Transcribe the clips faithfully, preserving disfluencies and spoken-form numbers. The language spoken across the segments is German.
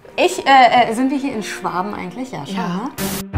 Ich, äh, äh, sind wir hier in Schwaben eigentlich? Ja, schon, Ja. ne?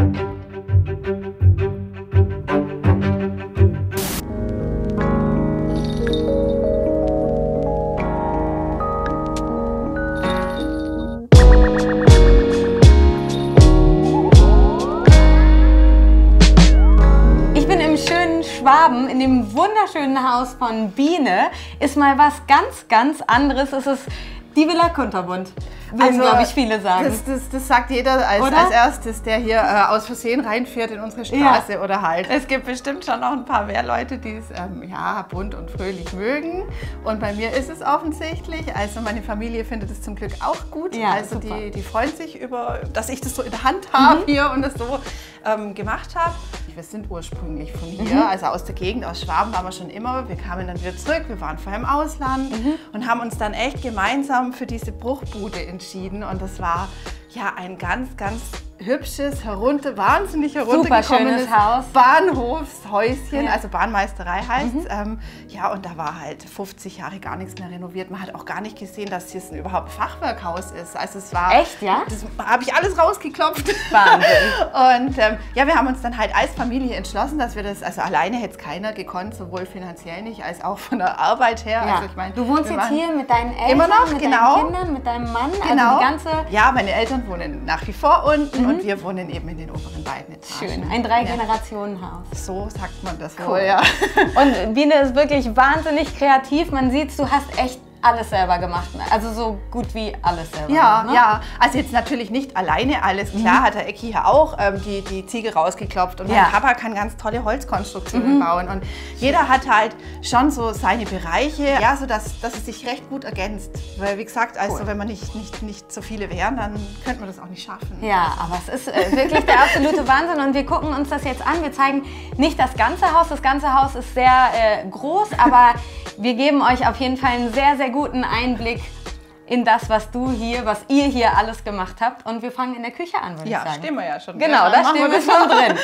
Ich bin im schönen Schwaben, in dem wunderschönen Haus von Biene. Ist mal was ganz, ganz anderes. Es ist die Villa Kunterbund. Würden, glaube ich, viele sagen. Das, das, das sagt jeder als, als erstes, der hier äh, aus Versehen reinfährt in unsere Straße, ja. Oder halt. Es gibt bestimmt schon noch ein paar mehr Leute, die es ähm, ja, bunt und fröhlich mögen. Und bei mir ist es offensichtlich. Also meine Familie findet es zum Glück auch gut. Ja, also super. die, die freuen sich über, dass ich das so in der Hand habe mhm. hier und das so ähm, gemacht habe. Wir sind ursprünglich von hier, mhm. also aus der Gegend, aus Schwaben waren wir schon immer. Wir kamen dann wieder zurück, wir waren vorher im Ausland mhm. und haben uns dann echt gemeinsam für diese Bruchbude entschieden. Und das war ja ein ganz, ganz hübsches, herunter, wahnsinnig heruntergekommenes Haus. Bahnhofshäuschen, ja. also Bahnmeisterei heißt mhm. ähm, ja, und da war halt fünfzig Jahre gar nichts mehr renoviert. Man hat auch gar nicht gesehen, dass hier ein überhaupt Fachwerkhaus ist. Also es war, echt, ja? Das habe ich alles rausgeklopft. Wahnsinn. Und ähm, ja, wir haben uns dann halt als Familie entschlossen, dass wir das, also alleine hätte es keiner gekonnt, sowohl finanziell nicht, als auch von der Arbeit her. Ja. Also ich mein, du wohnst jetzt hier mit deinen Eltern, immer noch, mit genau. deinen Kindern, mit deinem Mann, genau. also die ganze... Ja, meine Eltern wohnen nach wie vor unten mhm. und wir wohnen eben in den oberen beiden Etagen. Schön, ein Drei-Generationen-Haus. So sagt man das cool. wohl, ja. Und Biene ist wirklich wahnsinnig kreativ. Man sieht, du hast echt alles selber gemacht. Also so gut wie alles selber. Ja, gemacht, ne? ja. Also jetzt natürlich nicht alleine alles. Klar mhm. hat der Ecki hier auch ähm, die, die Ziegel rausgeklopft und ja. mein Papa kann ganz tolle Holzkonstruktionen mhm. bauen. Und jeder hat halt schon so seine Bereiche, ja, so dass, dass es sich recht gut ergänzt. Weil wie gesagt, also cool. wenn wir nicht, nicht, nicht so viele wären, dann könnte man das auch nicht schaffen. Ja, aber es ist äh, wirklich der absolute Wahnsinn und wir gucken uns das jetzt an. Wir zeigen nicht das ganze Haus. Das ganze Haus ist sehr äh, groß, aber wir geben euch auf jeden Fall einen sehr, sehr guten Einblick in das, was du hier, was ihr hier alles gemacht habt. Und wir fangen in der Küche an, würde ja, ich sagen. Ja, stehen wir ja schon. Genau, da stehen wir schon drin.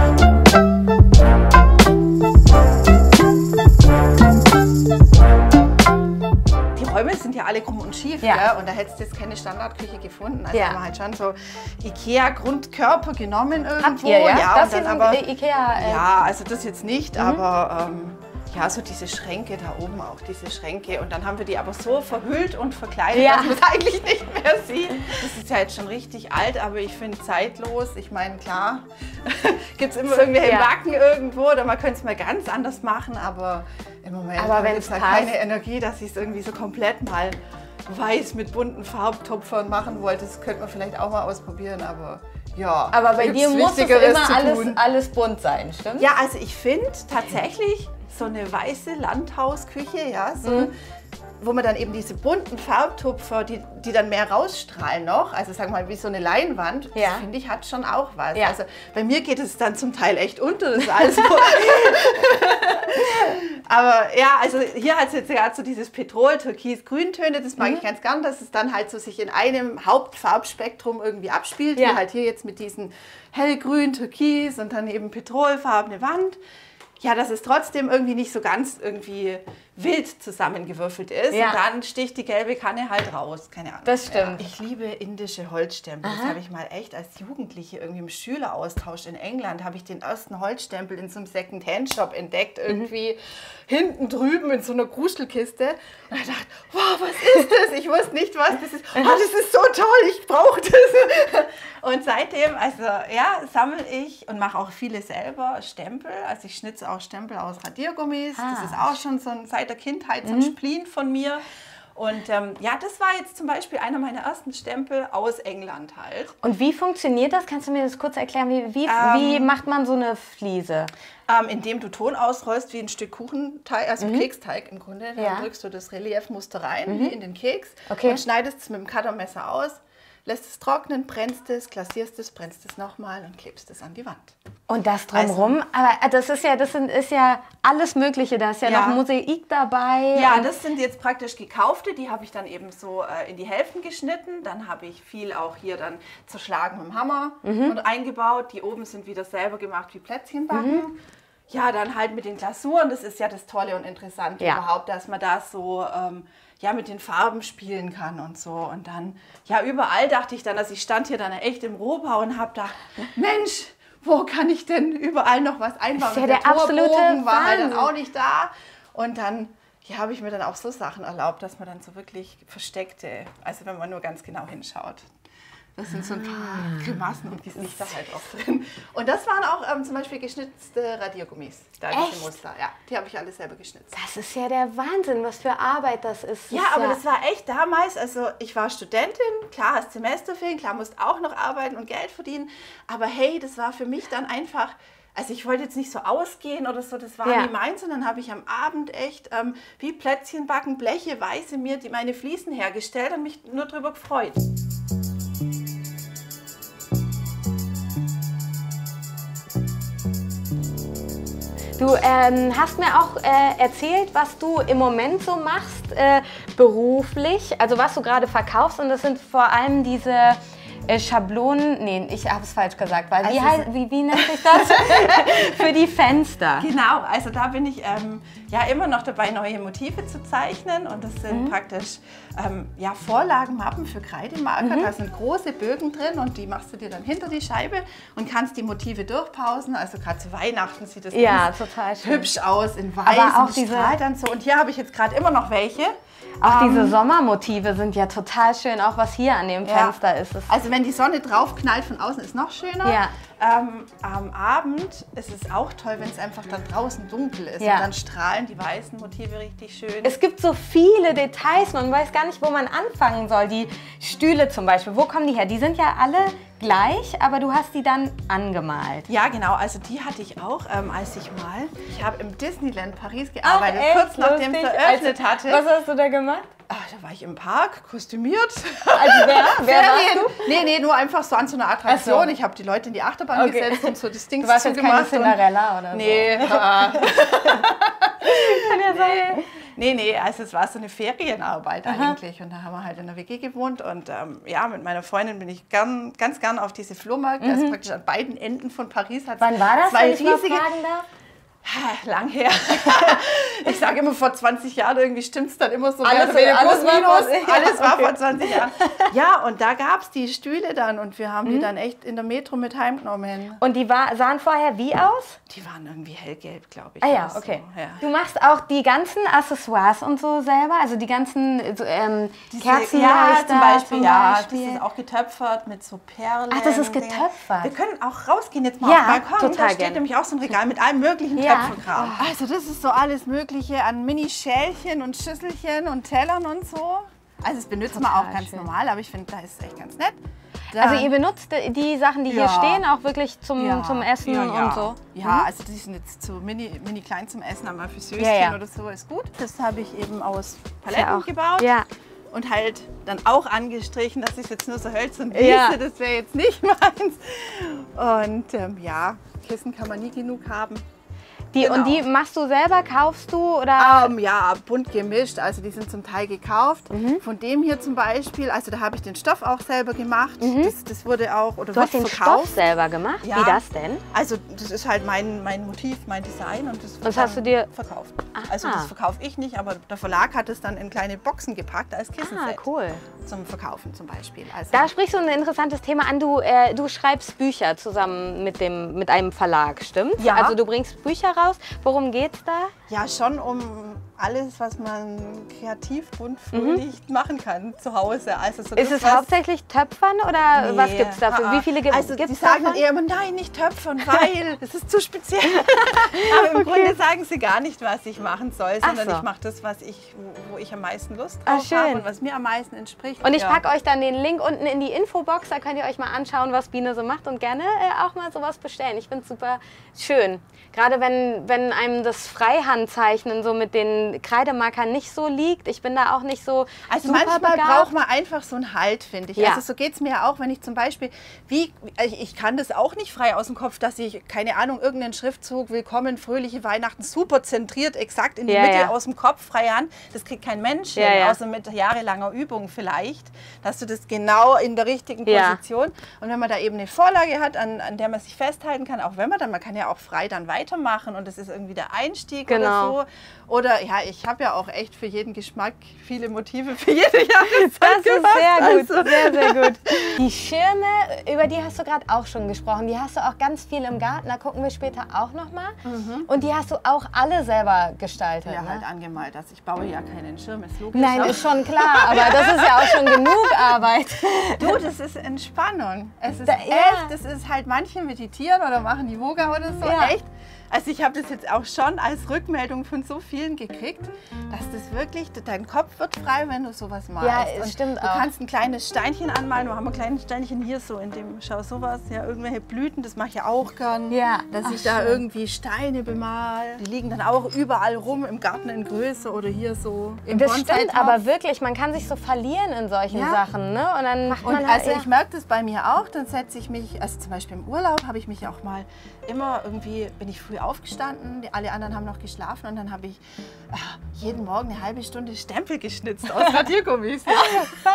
Die Räume sind ja alle krumm und schief, ja. Ja? Und da hättest du jetzt keine Standardküche gefunden. Also ja. haben wir halt schon so Ikea-Grundkörper genommen irgendwo. Habt ihr, ja? Ja, das und dann hier aber, sind Ikea. Äh, ja, also das jetzt nicht, mhm. aber ähm, ja, so diese Schränke da oben auch, diese Schränke. Und dann haben wir die aber so verhüllt und verkleidet, ja. dass man es eigentlich nicht mehr sieht. Das ist ja jetzt schon richtig alt, aber ich finde zeitlos. Ich meine, klar, gibt es immer so, irgendwelche ja. Backen irgendwo oder man könnte es mal ganz anders machen, aber im Moment gibt es halt keine Energie, dass ich es irgendwie so komplett mal weiß mit bunten Farbtupfern machen wollte. Das könnte man vielleicht auch mal ausprobieren, aber ja. Aber bei dir muss es immer alles, alles bunt sein, stimmt? Ja, also ich finde tatsächlich so eine weiße Landhausküche, ja, so, mhm. wo man dann eben diese bunten Farbtupfer, die, die dann mehr rausstrahlen noch, also sagen wir mal wie so eine Leinwand, ja. das finde ich hat schon auch was. Ja. Also bei mir geht es dann zum Teil echt unter, das alles. Aber ja, also hier hat es jetzt gerade so dieses Petrol, Türkis, Grüntöne, das mag mhm. ich ganz gern, dass es dann halt so sich in einem Hauptfarbspektrum irgendwie abspielt, ja. wie halt hier jetzt mit diesen hellgrün, Türkis und dann eben petrolfarbene Wand. Ja, dass es trotzdem irgendwie nicht so ganz irgendwie wild zusammengewürfelt ist. Ja. Und dann sticht die gelbe Kanne halt raus. Keine Ahnung. Das stimmt. Ja. Ich liebe indische Holzstempel. Aha. Das habe ich mal echt als Jugendliche irgendwie im Schüleraustausch in England, habe ich den ersten Holzstempel in so einem Second-Hand-Shop entdeckt. Irgendwie mhm. hinten drüben in so einer Gruschelkiste. Und ich dachte, wow, was ist das? Ich wusste nicht, was das ist. Oh, das ist so toll, ich brauche das. Und seitdem, also ja, sammle ich und mache auch viele selber Stempel. Also ich schnitze auch Stempel aus Radiergummis. Ah. Das ist auch schon so ein, seit der Kindheit so ein mhm. Spleen von mir. Und ähm, ja, das war jetzt zum Beispiel einer meiner ersten Stempel aus England halt. Und wie funktioniert das? Kannst du mir das kurz erklären? Wie, wie, ähm, wie macht man so eine Fliese? Ähm, indem du Ton ausrollst wie ein Stück Kuchenteig, also mhm. Keksteig im Grunde. Dann ja. drückst du das Reliefmuster rein mhm. wie in den Keks okay. und schneidest es mit dem Cuttermesser aus. Lässt es trocknen, brennst es, glasierst es, brennst es nochmal und klebst es an die Wand. Und das drumherum, also, aber das ist ja, das sind, ist ja alles Mögliche, da ist ja, ja noch Mosaik dabei. Ja, das sind jetzt praktisch gekaufte, die habe ich dann eben so äh, in die Hälften geschnitten. Dann habe ich viel auch hier dann zerschlagen mit dem Hammer mhm. und eingebaut. Die oben sind wieder selber gemacht wie Plätzchenbacken. Mhm. ja, dann halt mit den Glasuren, das ist ja das Tolle und Interessante Ja. überhaupt, dass man da so ähm, ja, mit den Farben spielen kann und so. Und dann, ja, überall dachte ich dann, also ich stand hier dann echt im Rohbau und habe gedacht, Mensch, wo kann ich denn überall noch was einbauen? Das ist ja Und der absolute Torbogen war halt dann Wahnsinn. auch nicht da. Und dann ja, habe ich mir dann auch so Sachen erlaubt, dass man dann so wirklich versteckte, also wenn man nur ganz genau hinschaut. Das sind so ein paar Grimassen und Gesichter halt auch drin. Und das waren auch ähm, zum Beispiel geschnitzte Radiergummis. Da Echt? diese Muster. Ja, die habe ich alle selber geschnitzt. Das ist ja der Wahnsinn, was für Arbeit das ist. Ja, ist aber ja das war echt damals, also ich war Studentin, klar hast Semesterferien, klar musst auch noch arbeiten und Geld verdienen. Aber hey, das war für mich dann einfach, also ich wollte jetzt nicht so ausgehen oder so, das war Ja. nie meins. Und dann habe ich am Abend echt ähm, wie Plätzchen backen, Bleche, Weiße mir die, meine Fliesen hergestellt und mich nur drüber gefreut. Du ähm, hast mir auch äh, erzählt, was du im Moment so machst, äh, beruflich, also was du gerade verkaufst, und das sind vor allem diese äh, Schablonen, nee, ich habe es falsch gesagt, weil wie, Also heißt, wie, wie nennt sich das? Für die Fenster. Genau, also da bin ich ähm, ja immer noch dabei, neue Motive zu zeichnen, und das sind Mhm. praktisch ähm, ja, Vorlagenmappen für Kreidemarker. Mhm. Da sind große Bögen drin und die machst du dir dann hinter die Scheibe und kannst die Motive durchpausen. Also gerade zu Weihnachten sieht das Ja, ganz total schön. hübsch aus, in weiß, Aber auch und diese- strahlt dann so. Und hier habe ich jetzt gerade immer noch welche. Auch Ähm, diese Sommermotive sind ja total schön, auch was hier an dem Ja. Fenster ist. Es Also wenn die Sonne drauf knallt von außen, ist noch schöner. Ja. Ähm, am Abend ist es auch toll, wenn es einfach dann draußen dunkel ist. Ja. Und dann strahlen die weißen Motive richtig schön. Es gibt so viele Details, man weiß gar nicht, wo man anfangen soll. Die Stühle zum Beispiel, wo kommen die her? Die sind ja alle gleich, aber du hast die dann angemalt. Ja, genau. Also die hatte ich auch, ähm, als ich mal, ich habe im Disneyland Paris gearbeitet, echt? kurz nachdem es Lustig. eröffnet Also, hatte. Was hast du da gemacht? Ah, da war ich im Park, kostümiert. Als wer? Wer warst du? Nee, nee, nur einfach so an so einer Attraktion. Ach so. Ich habe die Leute in die Achterbahn Okay. gesetzt und so das Ding Du warst jetzt keine zugemacht. und- Cinderella oder so. Nee, ah. Kann ja sein. Nee, nee, also es war so eine Ferienarbeit eigentlich. Und da haben wir halt in der W G gewohnt. Und ähm, ja, mit meiner Freundin bin ich gern, ganz gern auf diese Flohmarkt. Also praktisch an beiden Enden von Paris hat es Wann war das, zwei wenn ich mal riesige... fragen darf? Ah, lang her. Ich sage immer, vor zwanzig Jahren irgendwie stimmt es dann immer so. Alles- mehr oder weniger alles plus, war minus. vor- ja, Alles war okay. vor zwanzig Jahren. Ja, und da gab es die Stühle dann und wir haben Mhm. die dann echt in der Metro mit heimgenommen. Und die war, sahen vorher wie aus? Die waren irgendwie hellgelb, glaube ich. Ah ja, oder so. okay. Ja. Du machst auch die ganzen Accessoires und so selber? Also die ganzen so, ähm, Diese- Kerzenleuchter ja, zum Beispiel, ja, Beispiel. das ist auch getöpfert mit so Perlen. Ach, das ist Dinge. getöpfert. Wir können auch rausgehen jetzt mal Ja, auf den Balkon. total Da steht gerne. nämlich auch so ein Regal mit allem möglichen Ja. Töpferkram. Also das ist so alles Mögliche an Mini-Schälchen und Schüsselchen und Tellern und so. Also das benutzt man Total auch ganz schön. normal, aber ich finde, da ist es echt ganz nett. Da- Also ihr benutzt die Sachen, die hier Ja. stehen, auch wirklich zum, Ja, zum Essen ja, ja. und so? Ja, also die sind jetzt so mini, mini klein zum Essen, aber für Söschen Ja, ja. oder so ist gut. Das habe ich eben aus Ist Paletten ja auch- gebaut. Ja. Und halt dann auch angestrichen, dass ich jetzt nur so hölzern Ja. gieße, das wäre jetzt nicht meins. Und ähm, ja, Kissen kann man nie genug haben. Die, Genau. Und die machst du selber, kaufst du oder? Ähm, ja, bunt gemischt, also die sind zum Teil gekauft. Mhm. Von dem hier zum Beispiel, also da habe ich den Stoff auch selber gemacht. Das, das wurde auch oder Mhm. Du wird hast den verkauft. Stoff selber gemacht? Ja. Wie das denn? Also das ist halt mein, mein Motiv, mein Design und das wird Das hast dann du dir- verkauft. Aha. Also das verkaufe ich nicht, aber der Verlag hat es dann in kleine Boxen gepackt als Kissenset Ah, cool. zum Verkaufen zum Beispiel. Also Da sprichst du ein interessantes Thema an. Du, äh, du schreibst Bücher zusammen mit, dem, mit einem Verlag, stimmt? Ja. Also du bringst Bücher raus. Worum geht's da? ja, schon um alles, was man kreativ, bunt, fröhlich machen kann zu Hause. Also so Mhm. Ist das, es was- hauptsächlich Töpfern oder was Nee, gibt es dafür? ah, Wie viele gibt es Also die sagen dann eher immer, nein, nicht töpfern, weil das ist zu speziell. Aber im Grunde sagen sie gar nicht, was ich machen soll, Ach sondern so. ich mache das, was ich, wo, wo ich am meisten Lust Ah, drauf schön. habe und was mir am meisten entspricht. Und ich Ja. packe euch dann den Link unten in die Infobox, da könnt ihr euch mal anschauen, was Biene so macht und gerne äh, auch mal sowas bestellen. Ich finde es super schön. Gerade wenn, wenn einem das Freihandzeichnen so mit den den Kreidemarker nicht so liegt. Ich bin da auch nicht so Also super manchmal begabt. braucht man einfach so einen Halt, finde ich. Ja. Also so geht es mir ja auch, wenn ich zum Beispiel, wie, ich, ich kann das auch nicht frei aus dem Kopf, dass ich, keine Ahnung, irgendeinen Schriftzug, Willkommen, fröhliche Weihnachten, super zentriert, exakt in die Ja, Mitte ja. aus dem Kopf frei an. Das kriegt kein Mensch Ja, hin, ja. außer mit jahrelanger Übung vielleicht, dass du das genau in der richtigen Ja. Position. Und wenn man da eben eine Vorlage hat, an, an der man sich festhalten kann, auch wenn man dann, man kann ja auch frei dann weitermachen und das ist irgendwie der Einstieg Genau. oder so. Oder ja, ich habe ja auch echt für jeden Geschmack viele Motive für jede Jahreszeit Das ist gemacht. sehr gut, Also. sehr, sehr gut. Die Schirme, über die hast du gerade auch schon gesprochen, die hast du auch ganz viel im Garten, da gucken wir später auch nochmal. Mhm. Und die hast du auch alle selber gestaltet, Ja, ne? halt angemalt. Also ich baue ja keinen Schirm, ist logisch. Nein, ne? ist schon klar, aber das ist ja auch schon genug Arbeit. Du, das ist Entspannung. Es ist Da- echt, ja. das ist halt, manche meditieren oder machen Yoga oder so, Ja. echt. Also ich habe das jetzt auch schon als Rückmeldung von so vielen gekriegt, dass das wirklich, dein Kopf wird frei, wenn du sowas malst. Ja, es Und stimmt du auch. kannst ein kleines Steinchen anmalen, wir haben ein kleines Steinchen hier so in dem, schau sowas, ja, irgendwelche Blüten, das mache ich ja auch gern. Ja. Dass Ach, ich da schön. irgendwie Steine bemal. Die liegen dann auch überall rum, im Garten in Größe oder hier so im Das stimmt, Bonsai-Topf. aber wirklich, man kann sich so verlieren in solchen Ja. Sachen, ne? Und dann macht Und man halt, also ja. ich merke das bei mir auch, dann setze ich mich, also zum Beispiel im Urlaub habe ich mich auch mal immer irgendwie, bin ich früh aufgestanden, die, alle anderen haben noch geschlafen und dann habe ich äh, jeden Morgen eine halbe Stunde Stempel geschnitzt aus Radiergummis. Ja.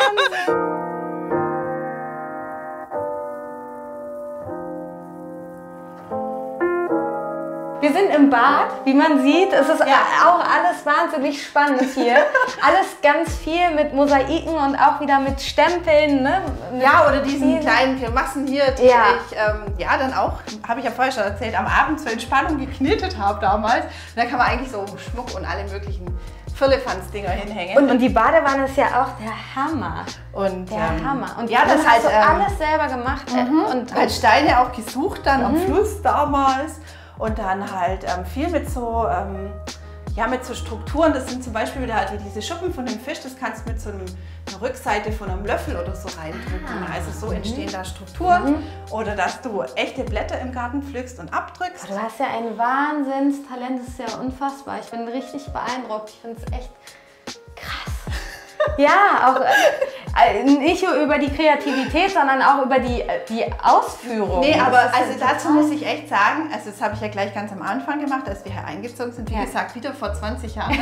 Wir sind im Bad, wie man sieht. Es ist Ja. auch alles wahnsinnig spannend hier. Alles ganz viel mit Mosaiken und auch wieder mit Stempeln. Ne? Mit Ja, oder diesen vielen- kleinen Grimassen hier, die Ja. ich ähm, ja dann auch, habe ich ja vorher schon erzählt, am Abend zur Entspannung geknetet habe damals. Und da kann man eigentlich so Schmuck und alle möglichen Firlefanz-Dinger hinhängen. Und, und die Badewanne ist ja auch der Hammer. Und, Der ähm, Hammer. Und ja, das hast halt du ähm, alles selber gemacht. äh, Und, halt Steine auch gesucht dann am Mhm. Fluss damals und dann halt ähm, viel mit so, ähm, ja, mit so Strukturen. Das sind zum Beispiel wieder halt wie diese Schuppen von dem Fisch, das kannst du mit so einem, einer Rückseite von einem Löffel oder so reindrücken. Ah. Also so entstehen da Strukturen. Oder dass du echte Blätter im Garten pflückst und abdrückst. du hast ja ein Wahnsinnstalent, das ist ja unfassbar. Ich bin richtig beeindruckt. Ich finde es echt krass. Ja, auch äh, nicht nur über die Kreativität, sondern auch über die, äh, die Ausführung. Nee, Das aber ist also total- dazu muss ich echt sagen, also das habe ich ja gleich ganz am Anfang gemacht, als wir hier eingezogen sind, wie Ja. gesagt, wieder vor zwanzig Jahren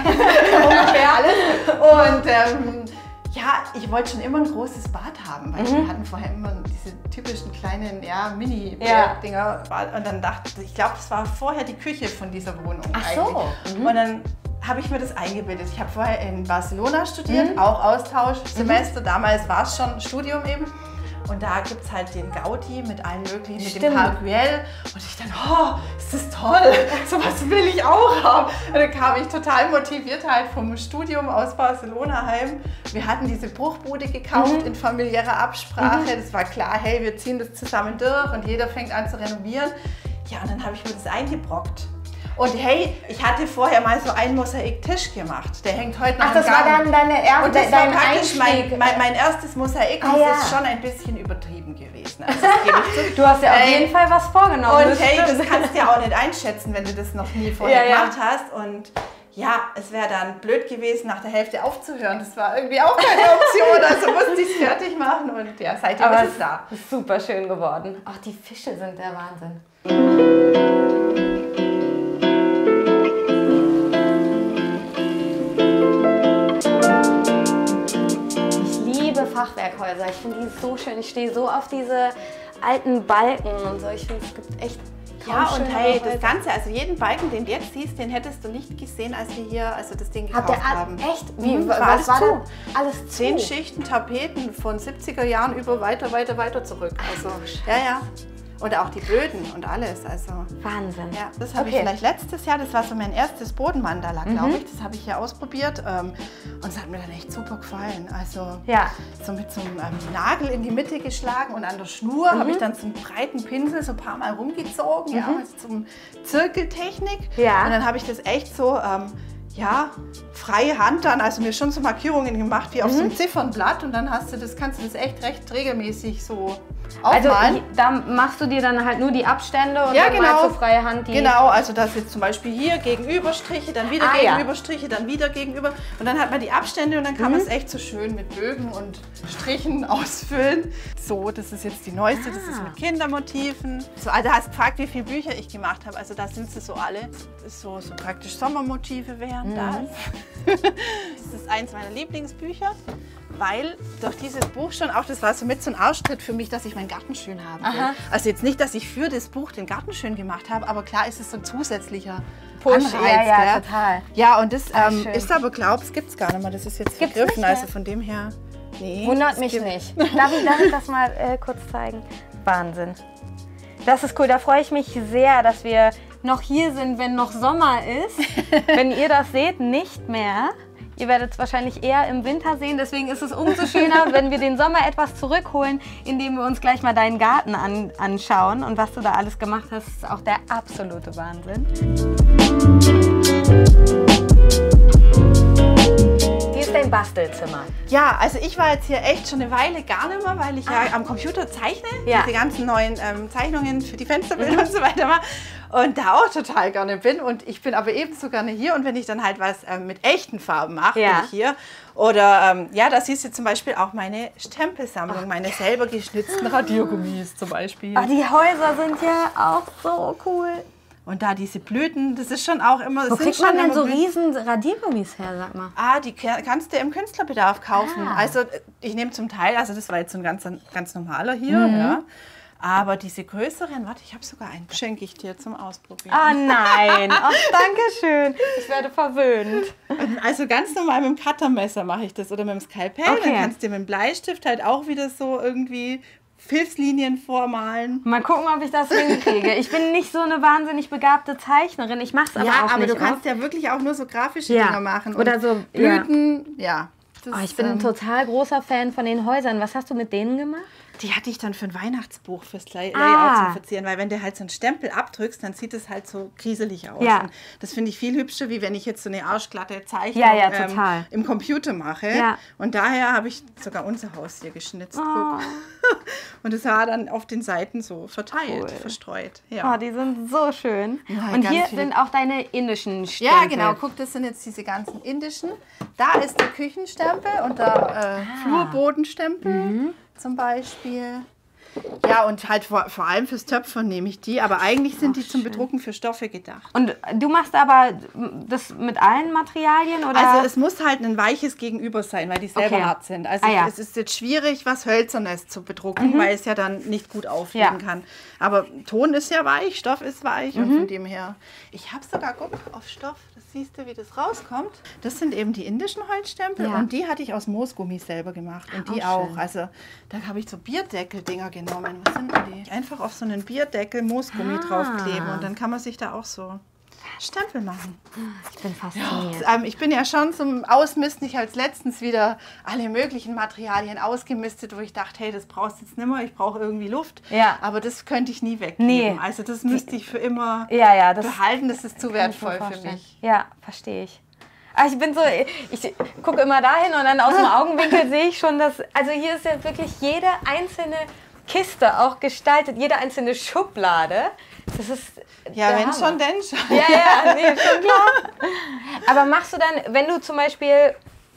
ungefähr. Und ähm, ja, ich wollte schon immer ein großes Bad haben, weil Mhm. wir hatten vorher immer diese typischen kleinen, ja, Ja. Mini-Dinger. Und dann dachte ich, ich glaube, das war vorher die Küche von dieser Wohnung Ach so. eigentlich. Mhm. Und dann habe ich mir das eingebildet. Ich habe vorher in Barcelona studiert, Mhm. auch Austauschsemester. Damals war es schon Studium eben. Und da gibt es halt den Gaudi mit allen möglichen, mit Stimmt. dem Park Güell. Und ich dann, oh, ist das toll, sowas will ich auch haben. Und dann kam ich total motiviert halt vom Studium aus Barcelona heim. Wir hatten diese Bruchbude gekauft Mhm. in familiärer Absprache. Das war klar, hey, wir ziehen das zusammen durch und jeder fängt an zu renovieren. Ja, und dann habe ich mir das eingebrockt. Und hey, ich hatte vorher mal so einen Mosaiktisch gemacht. Der hängt heute noch Ach, das im war Garten. dann deine erste, Und das war dein praktisch Einstieg. mein, mein, mein erstes Mosaik und Ah, das ja. ist schon ein bisschen übertrieben gewesen. Also das gebe ich zu. Du hast ja auf Äh, jeden Fall was vorgenommen. Und das hey, stimmt. das kannst du ja auch nicht einschätzen, wenn du das noch nie vorher Ja, ja. gemacht hast. Und ja, es wäre dann blöd gewesen, nach der Hälfte aufzuhören. Das war irgendwie auch keine Option. Also musste ich es fertig machen und ja, seitdem Aber ist es da. ist super schön geworden. Ach, die Fische sind der Wahnsinn. Ich liebe Fachwerkhäuser. Ich finde die so schön. Ich stehe so auf diese alten Balken und so. Ich finde, es gibt echt Ja, kaum und schönere hey, Häuser. das Ganze, also jeden Balken, den du jetzt siehst, den hättest du nicht gesehen, als wir hier, also das Ding Habt gekauft ihr all- haben. echt? Wie, Mhm, was war alles war zu. da? Alles zu. Zehn Schichten Tapeten von siebziger Jahren über weiter, weiter, weiter zurück. Also, ja, ja. Und auch die Böden und alles. Also, Wahnsinn. ja, das habe Okay. ich vielleicht letztes Jahr, das war so mein erstes Bodenmandala, glaube Mhm. ich. Das habe ich ja ausprobiert ähm, und es hat mir dann echt super gefallen. Also, Ja. so mit so einem ähm, Nagel in die Mitte geschlagen und an der Schnur habe ich dann so einen breiten Pinsel so ein paar Mal rumgezogen, ja, also zum Zirkeltechnik. Ja. Und dann habe ich das echt so, ähm, ja, freie Hand dann, also mir schon so Markierungen gemacht wie auf mhm. so einem Ziffernblatt und dann hast du das, kannst du das echt recht regelmäßig so aufmalen. Also da machst du dir dann halt nur die Abstände und ja, dann genau. mal zur freie Hand die... Genau, also das jetzt zum Beispiel hier Gegenüberstriche, dann wieder ah, Gegenüberstriche, ja. dann wieder gegenüber und dann hat man die Abstände und dann kann mhm. man es echt so schön mit Bögen und Strichen ausfüllen. So, das ist jetzt die neueste, ah. das ist mit Kindermotiven. So, also du hast gefragt, wie viele Bücher ich gemacht habe, also da sind sie so alle, das ist so, so praktisch Sommermotive wären mhm. das. Das ist eins meiner Lieblingsbücher, weil durch dieses Buch schon auch, das war so mit so ein Arschtritt für mich, dass ich meinen Garten schön haben will. Aha. Also jetzt nicht, dass ich für das Buch den Garten schön gemacht habe, aber klar ist es so ein zusätzlicher Push. Anreiz. Ja, ja, gell? Total. Ja, und das ähm, ist aber, glaub ich, gibt es gar nicht mehr. Das ist jetzt gibt's vergriffen, also von dem her, nee. Wundert mich nicht. Darf ich, darf ich das mal äh, kurz zeigen? Wahnsinn. Das ist cool, da freue ich mich sehr, dass wir noch hier sind, wenn noch Sommer ist. Wenn ihr das seht, nicht mehr. Ihr werdet es wahrscheinlich eher im Winter sehen, deswegen ist es umso schöner, wenn wir den Sommer etwas zurückholen, indem wir uns gleich mal deinen Garten an, anschauen. Und was du da alles gemacht hast, ist auch der absolute Wahnsinn. Hier ist dein Bastelzimmer. Ja, also ich war jetzt hier echt schon eine Weile gar nicht mehr, weil ich ah. ja am Computer zeichne, ja. diese ganzen neuen ähm, Zeichnungen für die Fensterbilder mhm. und so weiter mache. Und da auch total gerne bin und ich bin aber ebenso gerne hier und wenn ich dann halt was ähm, mit echten Farben mache, ja. bin ich hier. Oder ähm, ja, da siehst du zum Beispiel auch meine Stempelsammlung, oh, meine ja. selber geschnitzten Radiergummis zum Beispiel. Oh, die Häuser sind ja auch so cool. Und da diese Blüten, das ist schon auch immer... Wo kriegt man denn so riesen Radiergummis her, sag mal? Ah, die kannst du im Künstlerbedarf kaufen. Ah. Also ich nehme zum Teil, also das war jetzt so ein ganz, ganz normaler hier, mhm. ja. Aber diese größeren, warte, ich habe sogar einen, schenke ich dir zum Ausprobieren. Ah nein, ach, danke schön. Ich werde verwöhnt. Also ganz normal mit dem Cuttermesser mache ich das oder mit dem Skalpell. Okay. Dann kannst du dir mit dem Bleistift halt auch wieder so irgendwie Hilfslinien vormalen. Mal gucken, ob ich das hinkriege. Ich bin nicht so eine wahnsinnig begabte Zeichnerin. Ich mache es aber ja, auch aber nicht. Ja, aber du kannst ja wirklich auch nur so grafische ja. Dinge machen. Oder so Blüten, ja. ja. Das, oh, ich bin ähm, ein total großer Fan von den Häusern. Was hast du mit denen gemacht? Die hatte ich dann für ein Weihnachtsbuch fürs Layout ah. zum Verzieren, weil wenn du halt so einen Stempel abdrückst, dann sieht es halt so kriselig aus. Ja. Und das finde ich viel hübscher, wie wenn ich jetzt so eine arschglatte Zeichnung ja, ja, total. ähm, im Computer mache. Ja. Und daher habe ich sogar unser Haus hier geschnitzt. Oh. Und es war dann auf den Seiten so verteilt, cool. verstreut. Ja. Oh, die sind so schön. Ja, und hier viele... sind auch deine indischen Stempel. Ja, genau. Guck, das sind jetzt diese ganzen indischen. Da ist der Küchenstempel und der äh, ah. Flurbodenstempel mhm. zum Beispiel. Ja, und halt vor, vor allem fürs Töpfern nehme ich die, aber eigentlich sind Ach, die zum schön. Bedrucken für Stoffe gedacht. Und du machst aber das mit allen Materialien, oder? Also es muss halt ein weiches Gegenüber sein, weil die selber okay. hart sind. Also ah, ja. es ist jetzt schwierig, was Hölzernes zu bedrucken, mhm. weil es ja dann nicht gut aufliegen ja. kann. Aber Ton ist ja weich, Stoff ist weich mhm. und von dem her. Ich habe sogar, guck, auf Stoff, das siehst du, wie das rauskommt. Das sind eben die indischen Holzstempel ja. und die hatte ich aus Moosgummi selber gemacht und die auch. auch. Also da habe ich so Bierdeckel-Dinger genommen. Was sind die? Einfach auf so einen Bierdeckel Moosgummi ah. draufkleben und dann kann man sich da auch so Stempel machen. Ich bin fasziniert. Ja, ähm, ich bin ja schon zum Ausmisten. Ich habe letztens wieder alle möglichen Materialien ausgemistet, wo ich dachte, hey, das brauchst du jetzt nicht mehr, ich brauche irgendwie Luft. Ja. Aber das könnte ich nie weggeben. Nee. Also das müsste ich für immer ja, ja, das behalten, das ist zu wertvoll für mich. Ja, verstehe ich. Aber ich bin so, ich gucke immer dahin und dann aus dem Augenwinkel sehe ich schon, dass, also hier ist ja wirklich jede einzelne Kiste auch gestaltet, jede einzelne Schublade. Das ist ja, wenn schon, denn schon. Ja, ja, nee, schon klar. Aber machst du dann, wenn du zum Beispiel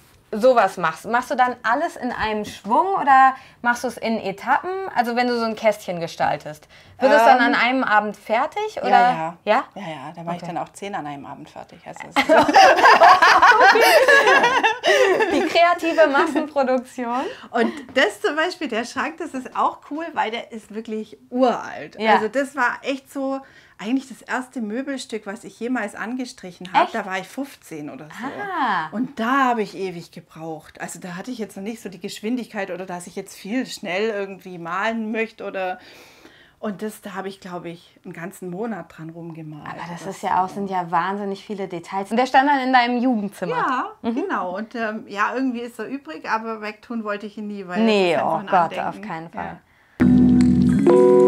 sowas machst, machst du dann alles in einem Schwung oder machst du es in Etappen? Also wenn du so ein Kästchen gestaltest, wird ähm, es dann an einem Abend fertig? Oder? Ja, ja. Ja, ja, ja da mache okay. ich dann auch zehn an einem Abend fertig. Also die kreative Massenproduktion. Und das zum Beispiel, der Schrank, das ist auch cool, weil der ist wirklich uralt. Ja. Also das war echt so eigentlich das erste Möbelstück, was ich jemals angestrichen habe. Da war ich fünfzehn oder so. Ah. Und da habe ich ewig gebraucht. Also da hatte ich jetzt noch nicht so die Geschwindigkeit oder dass ich jetzt viel schnell irgendwie malen möchte oder... Und das, da habe ich, glaube ich, einen ganzen Monat dran rumgemalt. Aber das ist ja auch, sind ja wahnsinnig viele Details. Und der stand dann in deinem Jugendzimmer. Ja, mhm. genau. Und ähm, ja, irgendwie ist er übrig, aber wegtun wollte ich ihn nie. Weil nee, das ist oh ein Gott, Andenken. auf keinen Fall. Ja.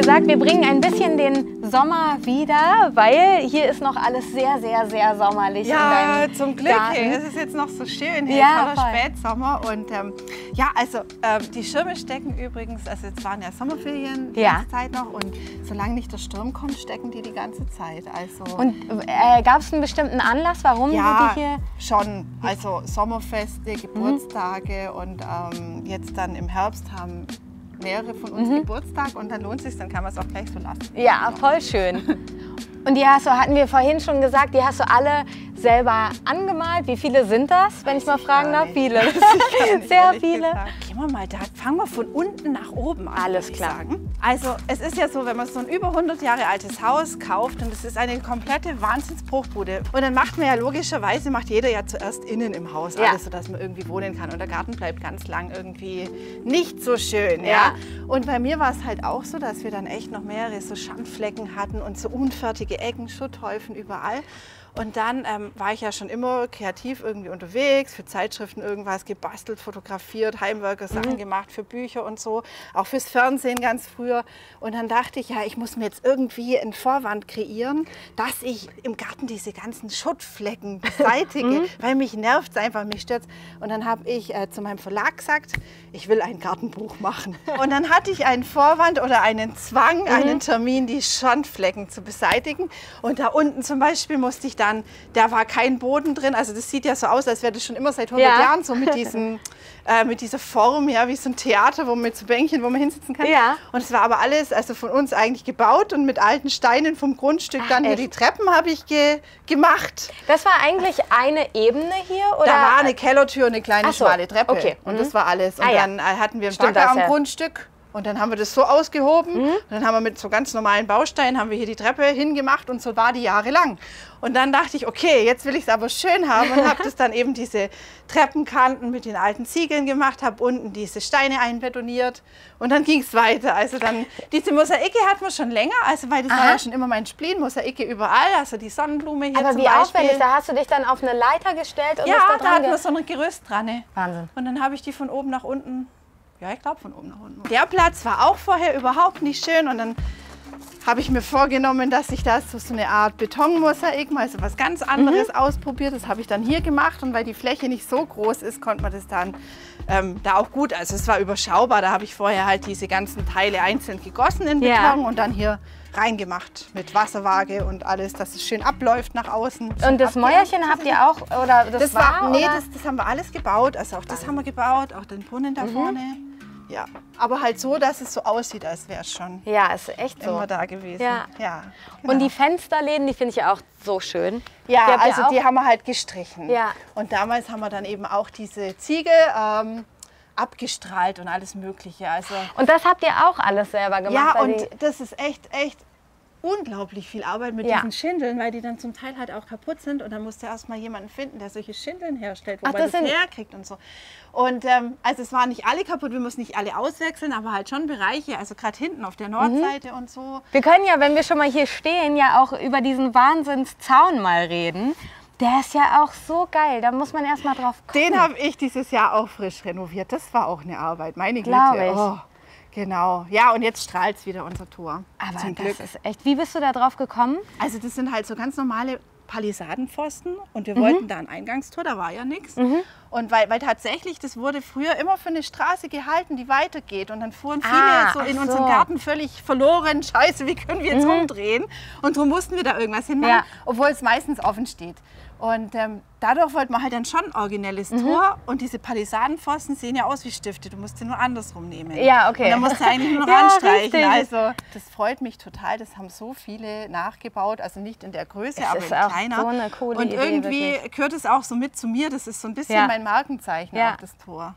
gesagt, wir bringen ein bisschen den Sommer wieder, weil hier ist noch alles sehr, sehr, sehr sommerlich. Ja, in deinem zum Glück. Garten. Es ist jetzt noch so schön, hey, Ja, toller voll. Spätsommer. Und ähm, ja, also ähm, die Schirme stecken übrigens, also jetzt waren ja Sommerferien die Ja. ganze Zeit noch und solange nicht der Sturm kommt, stecken die die ganze Zeit. Also Und äh, gab es einen bestimmten Anlass, warum ja, die hier... schon. Also Sommerfeste, Geburtstage und ähm, jetzt dann im Herbst haben mehrere von uns Mhm. Geburtstag und dann lohnt es sich, dann kann man es auch gleich so lassen. Ja, voll schön. Und die hast du, hatten wir vorhin schon gesagt, die hast du alle selber angemalt. Wie viele sind das, wenn ich mal fragen darf? Viele. Sehr viele. Gehen wir mal da, fangen wir von unten nach oben an. Alles würde ich klar. Sagen. Also es ist ja so, wenn man so ein über hundert Jahre altes Haus kauft und es ist eine komplette Wahnsinnsbruchbude. Und dann macht man ja logischerweise, macht jeder ja zuerst innen im Haus Ja. alles, sodass man irgendwie wohnen kann. Und der Garten bleibt ganz lang irgendwie nicht so schön. Ja. Ja. Und bei mir war es halt auch so, dass wir dann echt noch mehrere so Schandflecken hatten und so unfertige Ecken, Schutthäufen überall. Und dann ähm, war ich ja schon immer kreativ irgendwie unterwegs, für Zeitschriften irgendwas gebastelt, fotografiert, Heimwerker-Sachen gemacht, für Bücher und so, auch fürs Fernsehen ganz früher. Und dann dachte ich, ja, ich muss mir jetzt irgendwie einen Vorwand kreieren, dass ich im Garten diese ganzen Schuttflecken beseitige, weil mich nervt es einfach, mich stört. Und dann habe ich äh, zu meinem Verlag gesagt, ich will ein Gartenbuch machen. Und dann hatte ich einen Vorwand oder einen Zwang, einen Termin, die Schandflecken zu beseitigen. Und da unten zum Beispiel musste ich dann, da war kein Boden drin, also das sieht ja so aus, als wäre das schon immer seit hundert Ja. Jahren so mit, diesen, äh, mit dieser Form, ja, wie so ein Theater, wo man mit so Bänkchen, wo man hinsitzen kann. Ja. Und es war aber alles, also von uns eigentlich gebaut und mit alten Steinen vom Grundstück. Ach, Dann hier echt? die Treppen habe ich ge gemacht. Das war eigentlich eine Ebene hier? Oder? Da war eine Kellertür und eine kleine Ach so, schmale Treppe. okay. Und Mhm. das war alles. Und Ah, ja. dann äh, hatten wir einen Stimmt, Bagger das am ja. Grundstück. Und dann haben wir das so ausgehoben. Mhm. Und dann haben wir mit so ganz normalen Bausteinen haben wir hier die Treppe hingemacht und so war die jahrelang. Und dann dachte ich, okay, jetzt will ich es aber schön haben und habe das dann eben diese Treppenkanten mit den alten Ziegeln gemacht, habe unten diese Steine einbetoniert und dann ging es weiter. Also dann, diese Mosaike hatten wir schon länger, also weil das war Aha. ja schon immer mein Spleen, Mosaike überall, also die Sonnenblume hier Aber zum wie Beispiel. aufwendig, da hast du dich dann auf eine Leiter gestellt und Ja, das da da dran hatten ge- wir so ein Gerüst dran. Ne? Wahnsinn. Und dann habe ich die von oben nach unten, ja, ich glaube von oben nach unten. Der Platz war auch vorher überhaupt nicht schön und dann habe ich mir vorgenommen, dass ich da so, so eine Art Betonmosaik, mal so was ganz anderes ausprobiert. Das habe ich dann hier gemacht und weil die Fläche nicht so groß ist, konnte man das dann ähm, da auch gut, also es war überschaubar, da habe ich vorher halt diese ganzen Teile einzeln gegossen in Ja. Beton und dann hier reingemacht mit Wasserwaage und alles, dass es schön abläuft nach außen. Und das Mäuerchen habt ihr auch, oder das, Das war, nee, oder? das, das haben wir alles gebaut. Also auch das haben wir gebaut, auch den Brunnen da vorne. Ja, aber halt so, dass es so aussieht, als wäre es schon Ja, ist echt so. immer da gewesen. Ja. ja Und die genau. Fensterläden, die finde ich ja auch so schön. Die ja, habt ihr also auch? die haben wir halt gestrichen. Ja. Und damals haben wir dann eben auch diese Ziegel ähm, abgestrahlt und alles Mögliche. Also Und das habt ihr auch alles selber gemacht? ja, weil und die, das ist echt, echt unglaublich viel Arbeit mit Ja. diesen Schindeln, weil die dann zum Teil halt auch kaputt sind und dann musst du erst mal jemanden finden, der solche Schindeln herstellt, wo Ach, man das das sind- herkriegt und so. Und ähm, also es waren nicht alle kaputt, wir mussten nicht alle auswechseln, aber halt schon Bereiche, also gerade hinten auf der Nordseite und so. wir können ja, wenn wir schon mal hier stehen, ja auch über diesen Wahnsinnszaun mal reden. Der ist ja auch so geil, da muss man erst mal drauf kommen. Den habe ich dieses Jahr auch frisch renoviert. Das war auch eine Arbeit, meine Güte. Glaub ich. Oh, genau. Ja, und jetzt strahlt es wieder unser Tor. Aber zum das Glück. ist echt, wie bist du da drauf gekommen? Also das sind halt so ganz normale Palisadenpfosten und wir Mhm. wollten da ein Eingangstor, da war ja nichts. Und weil, weil tatsächlich, das wurde früher immer für eine Straße gehalten, die weitergeht. Und dann fuhren viele Ah, so in ach unseren so. Mhm. Garten völlig verloren. Scheiße, wie können wir jetzt umdrehen? Und darum mussten wir da irgendwas hinmachen, Ja. obwohl es meistens offen steht. Und ähm, dadurch wollten wir halt dann schon ein originelles Mhm. Tor. Und diese Palisadenpfosten sehen ja aus wie Stifte. Du musst sie nur andersrum nehmen. Ja, okay. Und dann musst du eigentlich nur noch Ja, anstreichen. richtig. Also das freut mich total. Das haben so viele nachgebaut. Also nicht in der Größe, Es aber ist in auch kleiner. so eine coole Und Idee, irgendwie wirklich. gehört es auch so mit zu mir. Das ist so ein bisschen Ja. mein Markenzeichen, Ja. auch das Tor.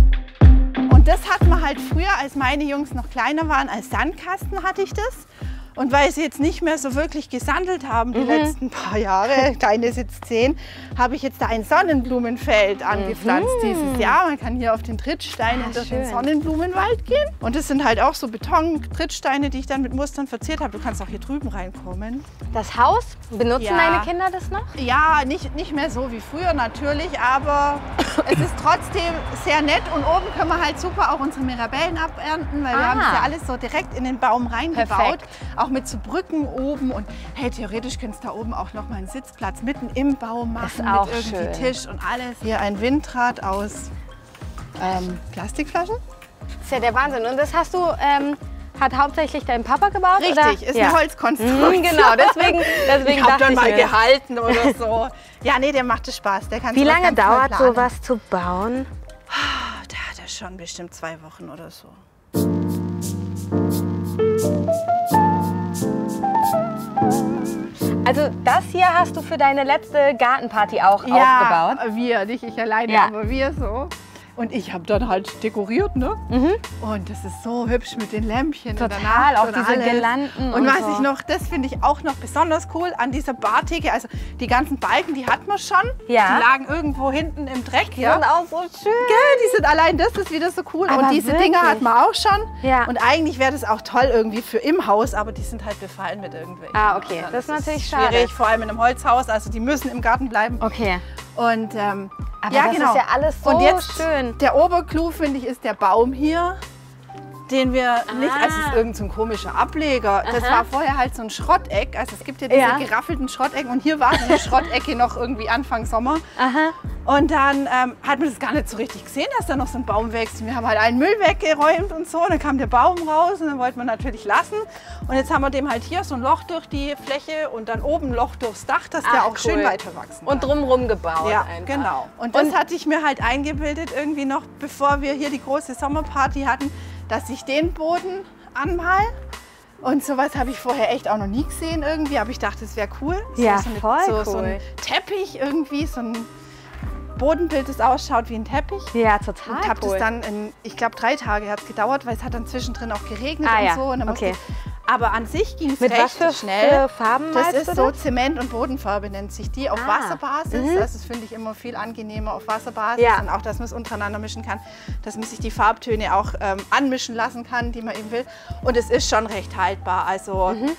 Und das hatten wir halt früher, als meine Jungs noch kleiner waren, als Sandkasten hatte ich das. Und weil sie jetzt nicht mehr so wirklich gesandelt haben die mhm. letzten paar Jahre, Kleine ist jetzt zehn, habe ich jetzt da ein Sonnenblumenfeld angepflanzt mhm. dieses Jahr. Man kann hier auf den Trittsteinen ah, durch schön. den Sonnenblumenwald gehen. Und das sind halt auch so Beton-Trittsteine, die ich dann mit Mustern verziert habe. Du kannst auch hier drüben reinkommen. Das Haus, benutzen ja. deine Kinder das noch? Ja, nicht, nicht mehr so wie früher natürlich, aber es ist trotzdem sehr nett. Und oben können wir halt super auch unsere Mirabellen abernten, weil ah. wir haben das ja alles so direkt in den Baum reingebaut. Perfekt. Auch mit so Brücken oben und hey, theoretisch könntest du da oben auch noch mal einen Sitzplatz mitten im Baum machen ist auch mit irgendwie schön. Tisch und alles. Hier ein Windrad aus ähm, Plastikflaschen. Das ist ja der Wahnsinn. Und das hast du, ähm, hat hauptsächlich dein Papa gebaut? Richtig, oder? ist ja. eine Holzkonstruktion. Mhm, genau, deswegen, deswegen ich habe dann ich mal mir. gehalten oder so. Ja, nee, der macht es Spaß. Der kann Wie lange dauert sowas zu bauen? Der hat ja schon bestimmt zwei Wochen oder so. Also das hier hast du für deine letzte Gartenparty auch ja, aufgebaut? Ja, wir, nicht ich alleine, ja. aber wir so. Und ich habe dann halt dekoriert, ne? Mhm. Und das ist so hübsch mit den Lämpchen. Total, auch diese alles. Girlanden und, und was so. ich noch, das finde ich auch noch besonders cool an dieser Bartheke. Also die ganzen Balken, die hatten wir schon. Ja. Die lagen irgendwo hinten im Dreck. Die ja. sind auch so schön. Gell, die sind allein, das ist wieder so cool. Aber und diese wirklich? Dinger hatten wir auch schon. Ja. Und eigentlich wäre das auch toll irgendwie für im Haus, aber die sind halt befallen mit irgendwelchen. Ah, okay. Das, das ist natürlich ist schade. Schwierig, vor allem in einem Holzhaus. Also die müssen im Garten bleiben. Okay. Und ähm, aber ja, das genau. ist ja alles so und jetzt schön. Der Oberclou, finde ich, ist der Baum hier, den wir ah. nicht, also es ist irgend so ein komischer Ableger. Aha. Das war vorher halt so ein Schrotteck. Also es gibt ja diese ja. geraffelten Schrottecken und hier war diese Schrottecke noch irgendwie Anfang Sommer. Aha. Und dann ähm, hat man das gar nicht so richtig gesehen, dass da noch so ein Baum wächst. Und wir haben halt allen Müll weggeräumt und so. Und dann kam der Baum raus und dann wollten wir natürlich lassen. Und jetzt haben wir dem halt hier so ein Loch durch die Fläche und dann oben ein Loch durchs Dach, dass Ach, der auch cool. schön weiter wachsen kann. Und drumherum gebaut Ja, einfach. genau. Und das und hatte ich mir halt eingebildet irgendwie noch, bevor wir hier die große Sommerparty hatten, dass ich den Boden anmal. Und sowas habe ich vorher echt auch noch nie gesehen irgendwie, aber ich dachte, das wäre cool. So, ja, so, eine, voll so, cool. so ein Teppich irgendwie, so ein Bodenbild, das ausschaut wie ein Teppich. Ja, total Und habe cool. das dann, in, ich glaube drei Tage hat es gedauert, weil es hat dann zwischendrin auch geregnet ah, und ja. so. Und dann okay. musste, aber an sich ging es recht was für, für schnell. Farben das ist du so das? Zement- und Bodenfarbe nennt sich die, auf Ah. Wasserbasis. Mhm. Das finde ich immer viel angenehmer auf Wasserbasis. Ja. Und auch, dass man es untereinander mischen kann, dass man sich die Farbtöne auch ähm, anmischen lassen kann, die man eben will. Und es ist schon recht haltbar. Also mhm.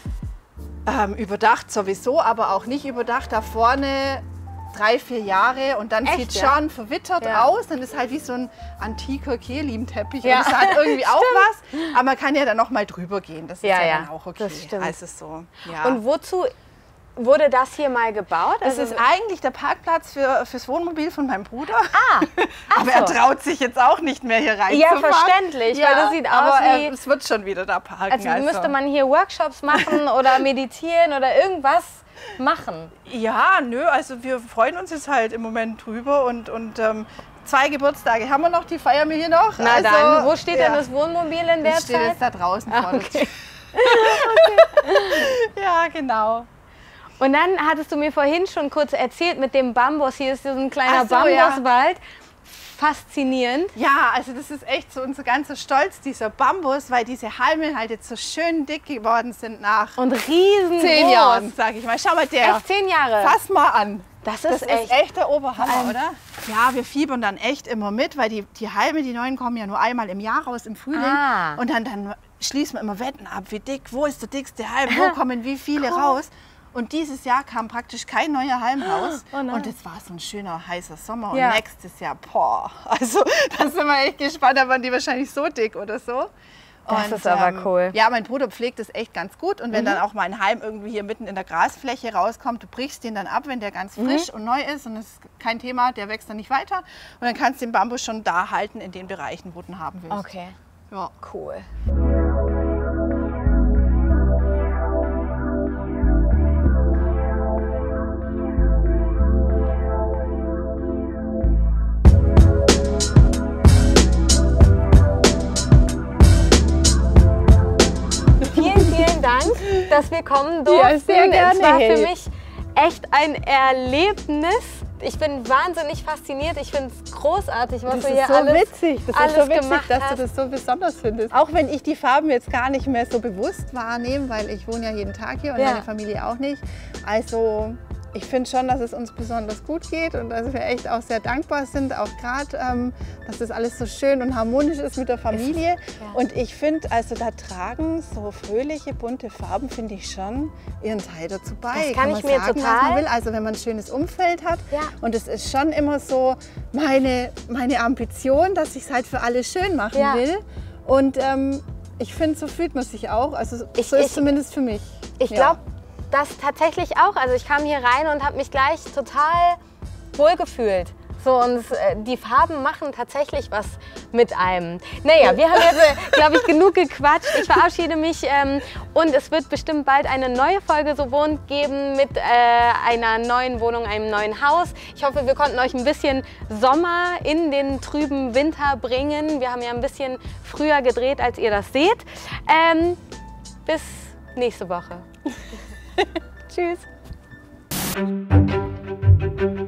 ähm, überdacht sowieso, aber auch nicht überdacht. Da vorne drei, vier Jahre und dann sieht es ja? schon verwittert ja. aus. Dann ist halt wie so ein antiker Kehliem-Teppich. Ja. Und das hat irgendwie auch was. Aber man kann ja dann noch mal drüber gehen. Das ist ja, ja, ja. dann auch okay. Das stimmt. Also so, ja. Und wozu wurde das hier mal gebaut? Das Also, ist eigentlich der Parkplatz für, fürs Wohnmobil von meinem Bruder. Ah, ach aber er so. traut sich jetzt auch nicht mehr hier rein Ja, zu fahren. verständlich, Ja, weil das sieht aus aber wie... er, es wird schon wieder da parken. Also, also müsste man hier Workshops machen oder meditieren oder irgendwas machen. Ja, nö, also wir freuen uns jetzt halt im Moment drüber und, und ähm, zwei Geburtstage haben wir noch, die feiern wir hier noch. Na also, dann, wo steht ja. denn das Wohnmobil in der das steht Zeit? jetzt da draußen Ah, vor der okay. Tür. Ja, genau. Und dann hattest du mir vorhin schon kurz erzählt mit dem Bambus. Hier ist so ein kleiner Ach so, ja. Bambuswald. Faszinierend. Ja, also das ist echt so unser ganzer Stolz, dieser Bambus, weil diese Halme halt jetzt so schön dick geworden sind nach Und riesengroß. zehn Jahren, sag ich mal. Schau mal, der. Echt zehn Jahre? Fass mal an. Das ist Das echt. ist echt der Oberhammer, Ähm, oder? Ja, wir fiebern dann echt immer mit, weil die, die Halme, die neuen, kommen ja nur einmal im Jahr raus, im Frühling. Ah. Und dann, dann schließen wir immer Wetten ab, wie dick, wo ist der dickste Halm, wo kommen wie viele raus. Und dieses Jahr kam praktisch kein neuer Halm raus. Oh nein. Und es war so ein schöner, heißer Sommer. Ja. Und nächstes Jahr, boah, also da sind wir echt gespannt, da waren die wahrscheinlich so dick oder so. Das Und, ist aber cool. Ja, mein Bruder pflegt das echt ganz gut. Und wenn Mhm. dann auch mal ein Halm irgendwie hier mitten in der Grasfläche rauskommt, du brichst den dann ab, wenn der ganz frisch Mhm. und neu ist und das ist kein Thema, der wächst dann nicht weiter. Und dann kannst du den Bambus schon da halten in den Bereichen, wo du ihn haben willst. Okay, Ja. cool. Vielen, vielen Dank, dass wir kommen durften. Ja, sehr gerne, Es war hey. für mich echt ein Erlebnis, ich bin wahnsinnig fasziniert. Ich finde es großartig, was das du hier ist so alles, witzig. Das alles ist so witzig, gemacht dass hast. du das so besonders findest. Auch wenn ich die Farben jetzt gar nicht mehr so bewusst wahrnehme, weil ich wohne ja jeden Tag hier und Ja. meine Familie auch nicht. Also ich finde schon, dass es uns besonders gut geht und dass wir echt auch sehr dankbar sind, auch gerade, ähm, dass das alles so schön und harmonisch ist mit der Familie. Ist, ja. Und ich finde, also da tragen so fröhliche, bunte Farben, finde ich schon ihren Teil dazu bei. Das kann ich man mir sagen, total- was man will. Also wenn man ein schönes Umfeld hat Ja. und es ist schon immer so meine, meine Ambition, dass ich es halt für alle schön machen Ja. will. Und ähm, ich finde, so fühlt man sich auch. Also Ich- so ist ich- zumindest für mich. Ich Ja. glaube, das tatsächlich auch. Also ich kam hier rein und habe mich gleich total wohlgefühlt. So, und äh, die Farben machen tatsächlich was mit einem. Naja, wir haben jetzt, glaube ich, genug gequatscht. Ich verabschiede mich ähm, und es wird bestimmt bald eine neue Folge So wohnt geben mit äh, einer neuen Wohnung, einem neuen Haus. Ich hoffe, wir konnten euch ein bisschen Sommer in den trüben Winter bringen. Wir haben ja ein bisschen früher gedreht, als ihr das seht. Ähm, bis nächste Woche. Tschüss.